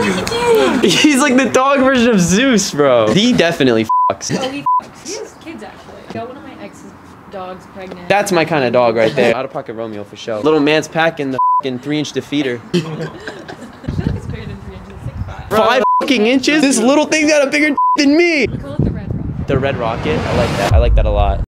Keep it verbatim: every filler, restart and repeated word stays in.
He's like the dog version of Zeus, bro. He definitely fucks. Oh, he fucks. He has kids, actually. Got one of my ex's dogs pregnant. That's my kind of dog right there. Out of pocket Romeo for sure. Little man's packing the fucking three inch defeater. I feel like it's bigger than three inches. It's like five. Five fucking inches? This little thing's got a bigger than me. We call it the red rock. The red rocket. I like that. I like that a lot.